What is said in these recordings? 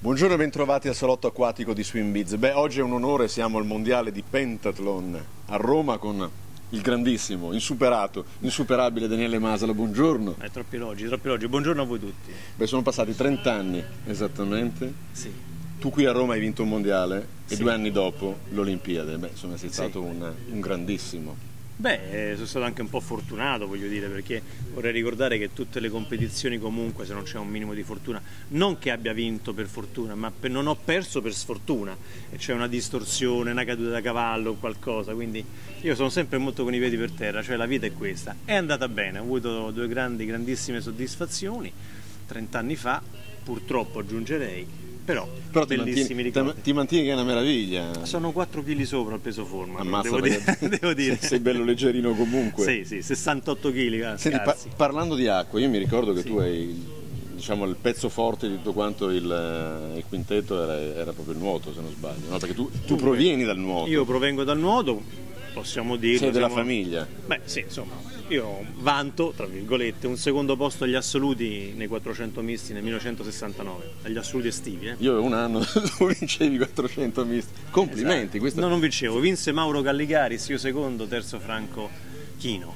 Buongiorno e bentrovati al salotto acquatico di Swimbiz. Beh, oggi è un onore, siamo al mondiale di pentathlon a Roma con il grandissimo, insuperabile Daniele Masala. Buongiorno. Troppi elogi, troppi elogi. Buongiorno a voi tutti. Beh, sono passati 30 anni esattamente. Sì. Tu qui a Roma hai vinto un mondiale e Sì. 2 anni dopo l'Olimpiade. Beh, insomma, sei stato Sì. un grandissimo. Beh, sono stato anche un po' fortunato, voglio dire, perché vorrei ricordare che tutte le competizioni comunque, se non c'è un minimo di fortuna, non che abbia vinto per fortuna, ma non ho perso per sfortuna, e c'è una distorsione, una caduta da cavallo o qualcosa, quindi io sono sempre molto con i piedi per terra, cioè la vita è questa. È andata bene, ho avuto due grandissime soddisfazioni, 30 anni fa, purtroppo aggiungerei, però bellissimi ricordi. Ti mantieni che è una meraviglia. Sono 4 kg sopra il peso forma. Ammazza, devo dire. Sei bello leggerino comunque. Sì, 68 kg. Senti, parlando di acqua, io mi ricordo che Sì. tu hai, diciamo, il pezzo forte di tutto quanto il quintetto era proprio il nuoto, se non sbaglio, no? Perché tu provieni dal nuoto. Io provengo dal nuoto, possiamo dirlo. Sei della famiglia. Beh, sì, insomma, io vanto, tra virgolette, un secondo posto agli assoluti nei 400 misti nel 1969, agli assoluti estivi. Io avevo un anno, tu vincevi 400 misti. Complimenti. Esatto. No, non vincevo, vinse Mauro Galligaris, io secondo, terzo Franco Chino.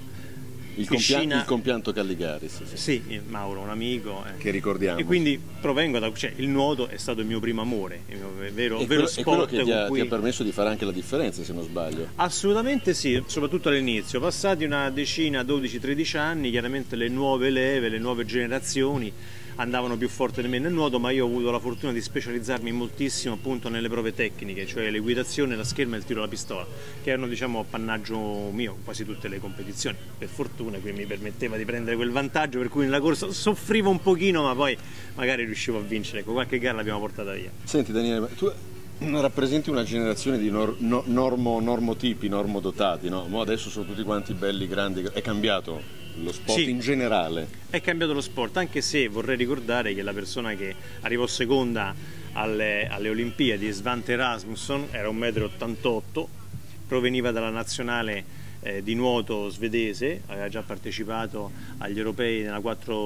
Il compianto Galligaris. Sì, Mauro, un amico. Che ricordiamo. E quindi provengo da... cioè, il nuoto è stato il mio primo amore, il mio vero sport. È quello che ti con cui... ha permesso di fare anche la differenza, se non sbaglio. Assolutamente sì, soprattutto all'inizio. Passati una decina, 12-13 anni, chiaramente le nuove leve, le nuove generazioni andavano più forte di me nel nuoto, ma io ho avuto la fortuna di specializzarmi moltissimo appunto nelle prove tecniche, cioè l'equitazione, la scherma e il tiro alla pistola, che erano, diciamo, appannaggio mio in quasi tutte le competizioni, per fortuna, che mi permetteva di prendere quel vantaggio, per cui nella corsa soffrivo un pochino, ma poi magari riuscivo a vincere. Con qualche gara l'abbiamo portata via. Senti Daniele, tu rappresenti una generazione di normotipi, normodotati, no? Mo adesso sono tutti quanti belli, grandi, è cambiato lo sport in generale. È cambiato lo sport, anche se vorrei ricordare che la persona che arrivò seconda alle Olimpiadi, Svante Rasmussen, era 1,88 m, proveniva dalla nazionale di nuoto svedese, aveva già partecipato agli europei nella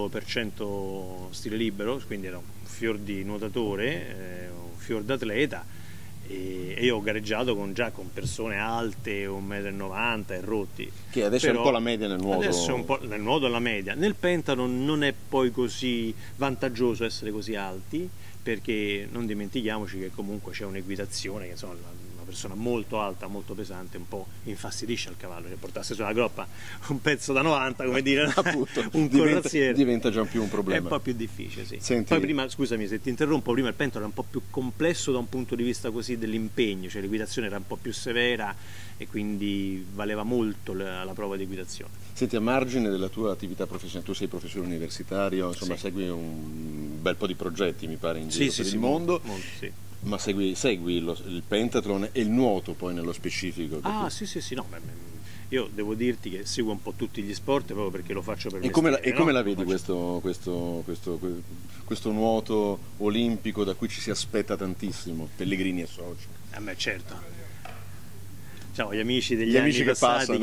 4% stile libero, quindi era un fior di nuotatore, un fior d'atleta. E io ho gareggiato già con persone alte, 1,90 m e rotti. Che adesso è un po' la media nel nuoto. Adesso è un po' nel nuoto è la media. Nel pentathlon non è poi così vantaggioso essere così alti, perché non dimentichiamoci che comunque c'è un'equitazione che, insomma, una persona molto alta, molto pesante, un po' infastidisce al cavallo, che portasse sulla groppa un pezzo da 90, come dire, appunto, un corazziere. Diventa già più un problema. È un po' più difficile, sì. Senti... Poi prima, scusami se ti interrompo, prima il pentathlon era un po' più complesso da un punto di vista così dell'impegno, cioè l'equitazione era un po' più severa e quindi valeva molto la prova di equitazione. Senti, a margine della tua attività professionale, tu sei professore universitario, insomma, sì. Segui un bel po' di progetti, mi pare, in giro per il mondo. Molto, sì. Ma segui il pentathlon e il nuoto poi nello specifico? Ah, sì, no, io devo dirti che seguo un po' tutti gli sport proprio perché lo faccio per mestiere. E come la vedi questo nuoto olimpico da cui ci si aspetta tantissimo, Pellegrini e soci? Beh, certo. Ciao, gli amici degli anni passati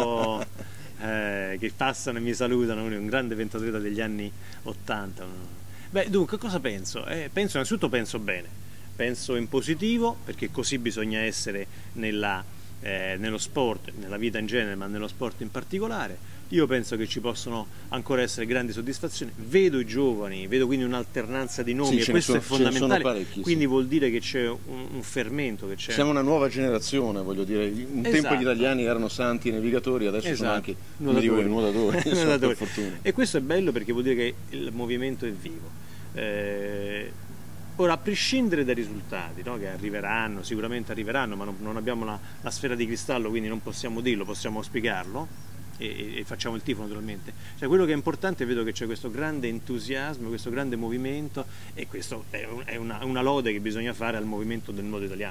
che passano e mi salutano, un grande pentatleta degli anni 80. Beh, dunque, cosa penso? Innanzitutto penso bene. Penso in positivo, perché così bisogna essere nello sport, nella vita in genere, ma nello sport in particolare. Io penso che ci possono ancora essere grandi soddisfazioni. Vedo i giovani, vedo quindi un'alternanza di nomi, e questo è fondamentale. Quindi vuol dire che c'è un fermento. Che c'è... Siamo una nuova generazione, voglio dire. Un tempo gli italiani erano santi e navigatori, adesso sono anche nuotatori. Per fortuna. E questo è bello perché vuol dire che il movimento è vivo. Ora, a prescindere dai risultati, no, che arriveranno, sicuramente arriveranno, ma non abbiamo la sfera di cristallo, quindi non possiamo dirlo, possiamo auspicarlo e facciamo il tifo naturalmente. Cioè, quello che è importante, vedo che c'è questo grande entusiasmo, questo grande movimento, e questo è una lode che bisogna fare al movimento del nuoto italiano. Insomma.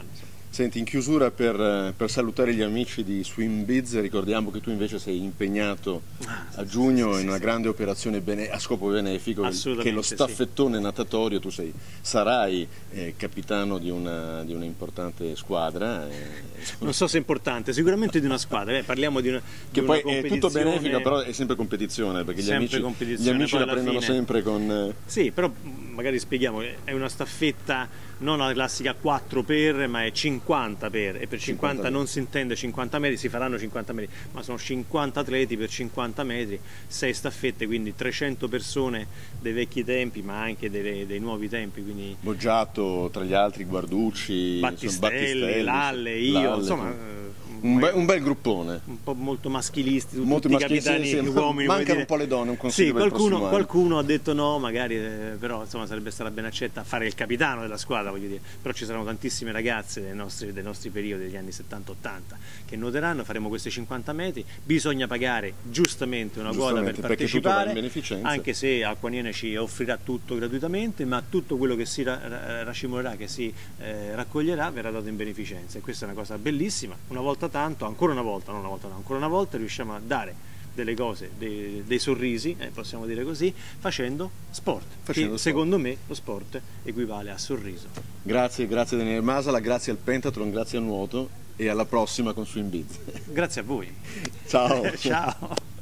Senti, in chiusura per salutare gli amici di SwimBiz, ricordiamo che tu invece sei impegnato a giugno in una grande operazione a scopo benefico, che è lo staffettone natatorio. Tu sarai capitano di una importante squadra. Non so se è importante, sicuramente di una squadra, parliamo di una che poi è tutto benefica, però è sempre competizione, perché gli amici la prendono sempre con... Sì, però magari spieghiamo, è una staffetta non la classica 4 per, ma è 50 per, e per 50 non si intende 50 metri, si faranno 50 metri, ma sono 50 atleti per 50 metri, 6 staffette, quindi 300 persone dei vecchi tempi, ma anche dei nuovi tempi. Quindi Boggiato, tra gli altri Guarducci, Battistelli, Lalle, io, insomma... Un bel gruppone. Un po' molto maschilisti, tutti capitani uomini. Mancano un po' le donne, un consiglio per il prossimo anno. Qualcuno ha detto no, magari, però insomma sarebbe stata ben accetta a fare il capitano della squadra, voglio dire. Però ci saranno tantissime ragazze dei nostri periodi, degli anni 70-80, che nuoteranno, faremo questi 50 metri, bisogna pagare giustamente una quota per partecipare, anche se Acquaniene ci offrirà tutto gratuitamente, ma tutto quello che si raccimolerà, che si raccoglierà, verrà dato in beneficenza, e questa è una cosa bellissima. Una volta tanto, ancora una volta, non una volta, no, ancora una volta riusciamo a dare delle cose, dei sorrisi, possiamo dire così, facendo sport. Secondo me lo sport equivale a sorriso. Grazie Daniele Masala, grazie al Pentathlon, grazie al nuoto, e alla prossima con SwimBiz. Grazie a voi. Ciao. Ciao.